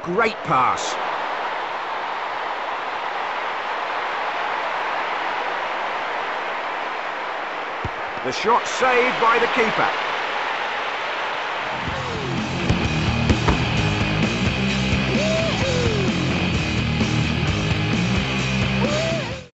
Great pass. The shot saved by the keeper.